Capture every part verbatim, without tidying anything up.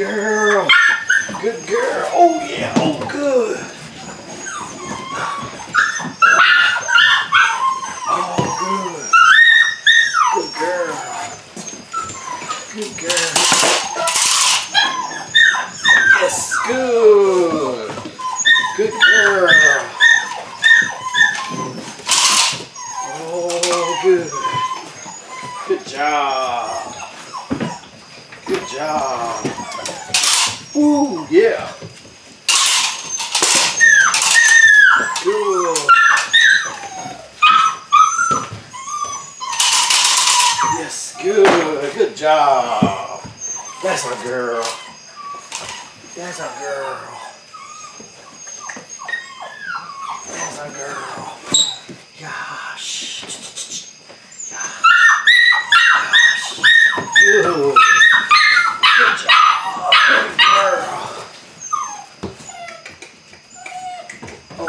girl. Good girl. Oh yeah. Oh good. Oh good. Good girl. Good girl. Yes, good. Good girl. Oh good. Good job. Good job. Ooh, yeah. Good. Yes, good. Good job. That's our girl. That's our girl. That's our girl. Gosh. Gosh. Good. Good job. Good girl. Oh.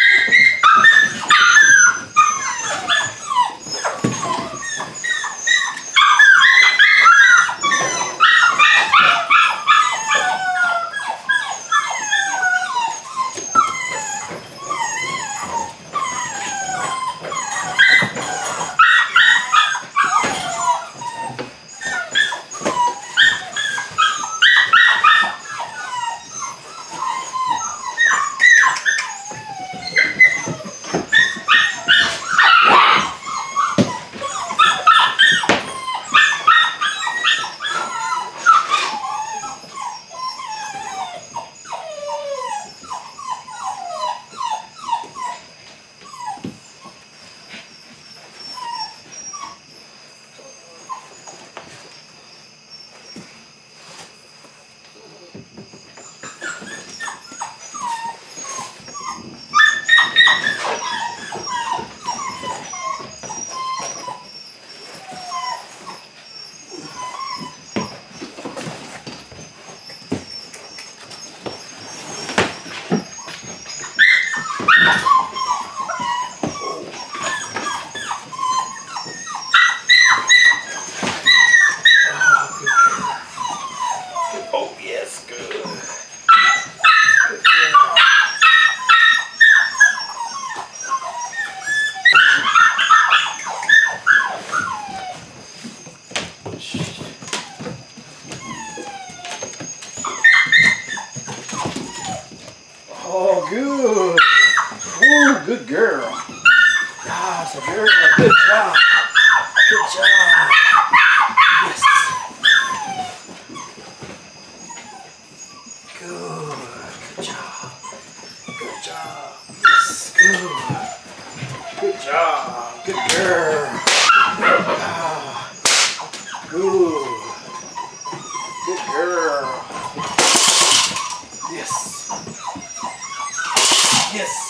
Oh, yes, good. Good girl. Oh, good. Oh, good girl. Ah, it's a girl. Good job. Good job. Yes. Good. Good job. Good job. Yes. Good. Good job. Good girl. Ah. Good. Good girl. Yes. Yes.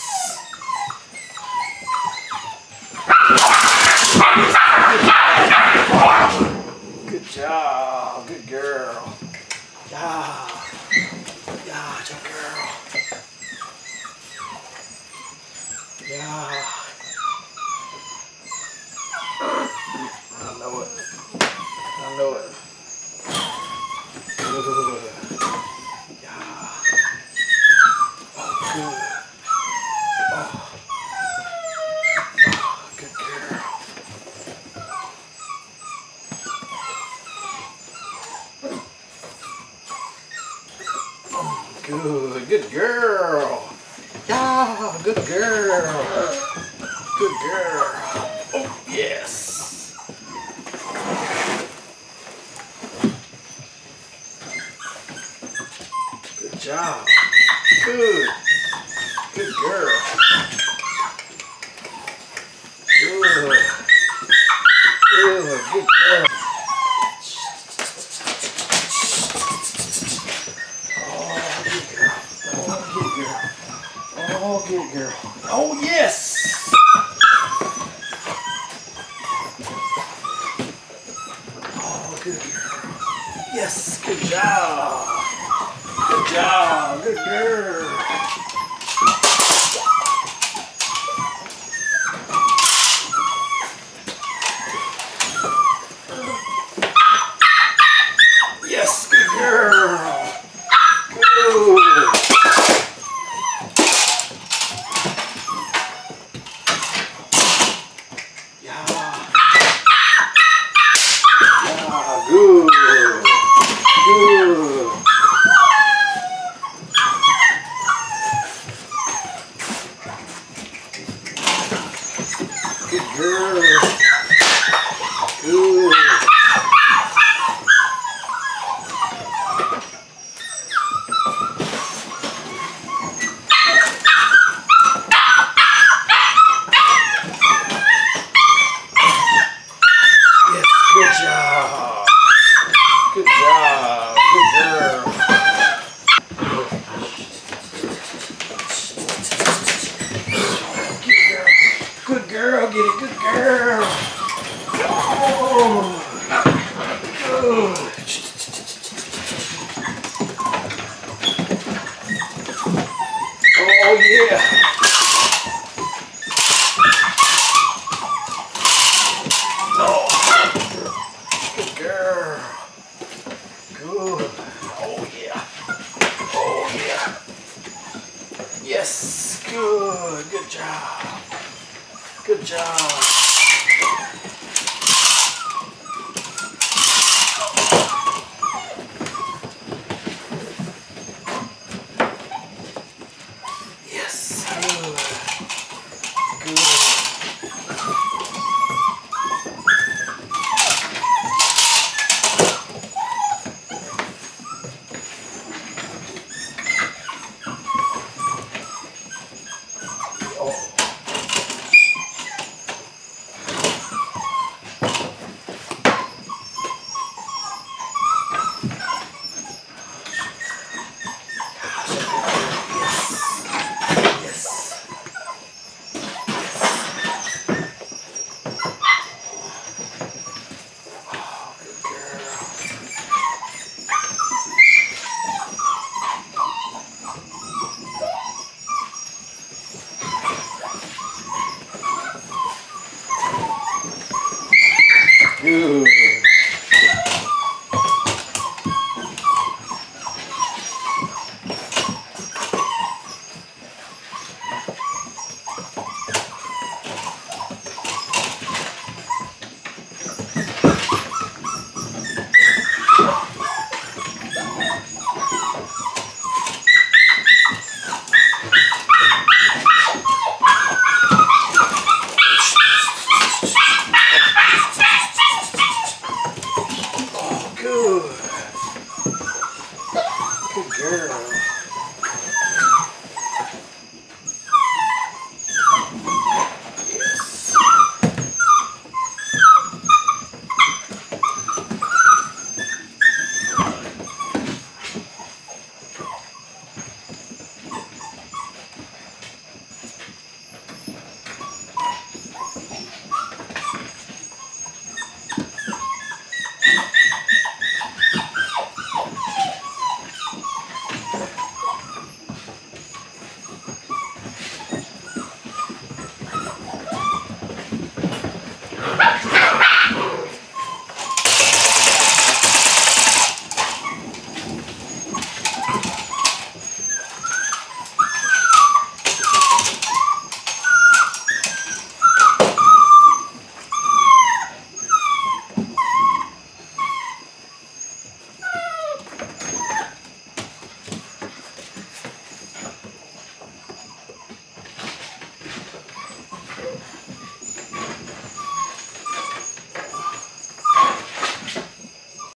Good job. Good girl. Yeah. Yeah, good girl. Yeah. I know it. I know it. Good. Yeah. Oh, good. Oh. Oh, good girl. Good, good girl. Yeah, good girl. Good girl. Oh, yes. Good job. Good. Good girl. Good. Good, good girl. Oh, good girl. Oh, yes. Oh, good girl. Yes, good job. Good job. Good girl. Yes, good girl. girl. Good. Good job. Good job. Good girl. Good girl. Get it. Good girl. Oh. Good. Oh yeah. Girl. Good. Oh yeah. Oh yeah. Yes. Good. Good job. Good job. Yes. Good. Good. Good.